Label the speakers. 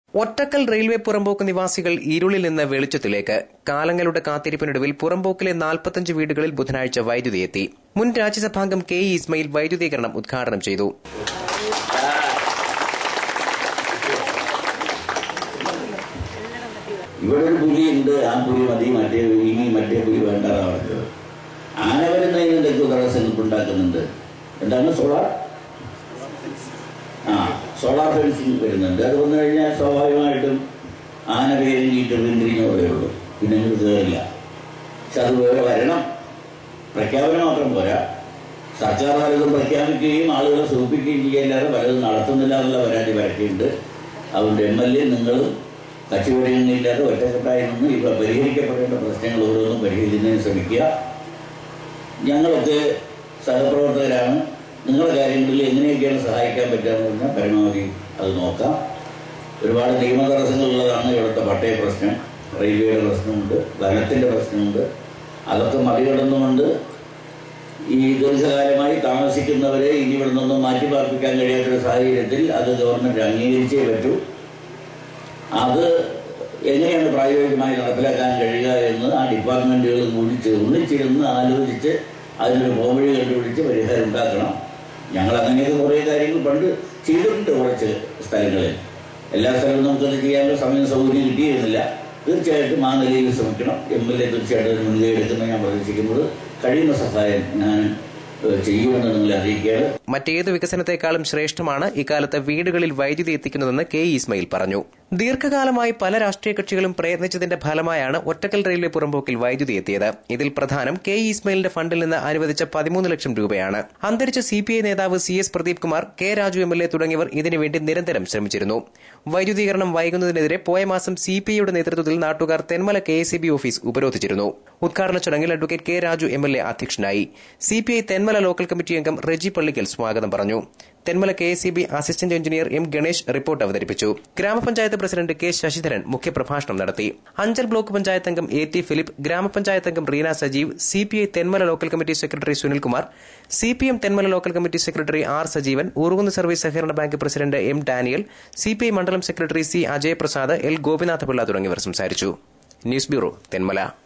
Speaker 1: ഒറ്റക്കൽ railway പുറമ്പോക്ക് നിവാസികൾ ഇരുളിൽ നിന്ന് വെളിച്ചത്തിലേക്ക്. കാലങ്ങളുടെ കാത്തിരിപ്പിനൊടുവിൽ പുറമ്പോക്കിലെ 45 വീടുകളിൽ ബുധനാഴ്ച വൈദ്യുതി എത്തി. മുൻ രാജ്യസഭാംഗം കെ ഇസ്മയിൽ വൈദ്യുതീകരണം ഉദ്ഘാടനം ചെയ്തു.
Speaker 2: ഇവിടെ ഒരു പുലിയുണ്ട്, ആ പുലി മതി, മറ്റേ പുലി വേണ്ട. ആന വരുന്നതിനൊക്കെ തടസ്സങ്ങൾ ഉണ്ടാക്കുന്നുണ്ട്. എന്താണ് സോളാർ ഫെൻസിങ് വരുന്നുണ്ട്. അത് വന്നു കഴിഞ്ഞാൽ സ്വാഭാവികമായിട്ടും ആന പേരിട്ട് പിന്തിരിഞ്ഞ പോലെയുള്ളൂ, പിന്നെ കയറില്ല. പക്ഷെ അത് വേറെ വരണം. പ്രഖ്യാപനം മാത്രം പോരാ, സർക്കാർ പലതും പ്രഖ്യാപിക്കുകയും ആളുകളെ സൂചിപ്പിക്കുകയും ചെയ്യാതെ പലതും നടത്തുന്നില്ല എന്നുള്ള പരാതി പരത്തിയിട്ടുണ്ട്. അതുകൊണ്ട് MLA നിങ്ങളും കക്ഷിപരിഗണനയില്ലാതെ ഒറ്റക്കെട്ടായി നിന്ന് ഇപ്പോൾ പരിഹരിക്കപ്പെടേണ്ട പ്രശ്നങ്ങൾ ഓരോന്നും പരിഹരിക്കുന്നതിന് ശ്രമിക്കുക. ഞങ്ങളൊക്കെ സഹപ്രവർത്തകരാണ്. നിങ്ങളുടെ കാര്യങ്ങളിൽ എങ്ങനെയൊക്കെയാണ് സഹായിക്കാൻ പറ്റുകയെന്ന് പറഞ്ഞാൽ പരമാവധി അത് നോക്കാം. ഒരുപാട് നിയമ തടസ്സങ്ങളുള്ളതാണ് ഇവിടുത്തെ പട്ടയ പ്രശ്നം, റെയിൽവേയുടെ പ്രശ്നമുണ്ട്, വനത്തിൻ്റെ പ്രശ്നമുണ്ട്. അതൊക്കെ മറികടന്നുകൊണ്ട് ഈ ദീർഘകാലമായി താമസിക്കുന്നവരെ ഇനി ഇവിടെ നിന്നൊന്നും മാറ്റിപ്പാർപ്പിക്കാൻ കഴിയാത്തൊരു സാഹചര്യത്തിൽ അത് ഗവൺമെൻറ് അംഗീകരിച്ചേ പറ്റൂ. അത് എങ്ങനെയാണ് പ്രായോഗികമായി നടപ്പിലാക്കാൻ കഴിയുക എന്ന് ആ ഡിപ്പാർട്ട്മെൻറ്റുകളും കൂടി ഒന്നിച്ചിരുന്ന് ആലോചിച്ച് അതിനൊരു പോംവഴി കണ്ടുപിടിച്ച് പരിഹാരം ഉണ്ടാക്കണം. ഞങ്ങൾ അങ്ങനെയൊക്കെ കുറേ കാര്യങ്ങൾ പണ്ട് ചെയ്തിട്ടുണ്ട്. കുറച്ച് സ്ഥലങ്ങളിൽ, എല്ലാ സ്ഥലവും നമുക്കത് ചെയ്യാനുള്ള സമയം സൗകര്യം കിട്ടിയിരുന്നില്ല. തീർച്ചയായിട്ടും ആ നിലയിൽ ശ്രമിക്കണം. MLA തീർച്ചയായിട്ടും ഒരു മുൻകൈ എടുക്കുന്ന ഞാൻ പ്രതീക്ഷിക്കുമ്പോൾ കഴിയുന്ന സഹായം ഞാൻ ചെയ്യുമെന്ന് നിങ്ങളെ അറിയിക്കുകയാണ്.
Speaker 1: മറ്റേത് വികസനത്തെക്കാളും ശ്രേഷ്ഠമാണ് ഇക്കാലത്ത് വീടുകളിൽ വൈദ്യുതി എത്തിക്കുന്നതെന്ന് കെ ഇസ്മയിൽ പറഞ്ഞു. ദീർഘകാലമായി പല രാഷ്ട്രീയ കക്ഷികളും പ്രയത്നിച്ചതിന്റെ ഫലമായാണ് ഒറ്റക്കൽ റെയിൽവേ പുറമ്പോക്കിൽ വൈദ്യുതി എത്തിയത്. ഇതിൽ പ്രധാനം കെ ഇസ്മയിലിന്റെ ഫണ്ടിൽ നിന്ന് അനുവദിച്ച 13 ലക്ഷം രൂപയാണ്. അന്തരിച്ച CPI നേതാവ് CS Pradeep Kumar, K Raju MLA തുടങ്ങിയവർ ഇതിനുവേണ്ടി നിരന്തരം ശ്രമിച്ചിരുന്നു. വൈദ്യുതീകരണം വൈകുന്നതിനെതിരെ പോയ മാസം CPIയുടെ നേതൃത്വത്തിൽ നാട്ടുകാർ തെന്മല KSEB ഓഫീസ് ഉപരോധിച്ചിരുന്നു. ഉദ്ഘാടന ചടങ്ങിൽ അഡ്വക്കേറ്റ് കെ രാജു MLA അധ്യക്ഷനായി. CPI തെന്മല ലോക്കൽ കമ്മിറ്റി അംഗം റെജി പള്ളിക്കൽ സ്വാഗതം പറഞ്ഞു. Thenmala KSEB assistant engineer M Ganesh report അവതരിപ്പിച്ചു. ഗ്രാമപഞ്ചായത്ത് പ്രസിഡന്റ് K ശശിധരൻ മുഖ്യപ്രഭാഷണം നടത്തി. അഞ്ചൽ ബ്ലോക്ക് പഞ്ചായത്ത് അംഗം AT ഫിലിപ്പ്, ഗ്രാമപഞ്ചായത്ത് അംഗം Reena Sajeev, CPI Thenmala local committee secretary Sunilkumar, CPM Thenmala local committee secretary R Sajeevan, Oorkunnu service സഹകരണ bank president M Daniel, CPI മണ്ഡലം secretary C Ajayaprasad, L Gopinathapillai തുടങ്ങിയവർ സംസാരിച്ചു. News bureau, Thenmala.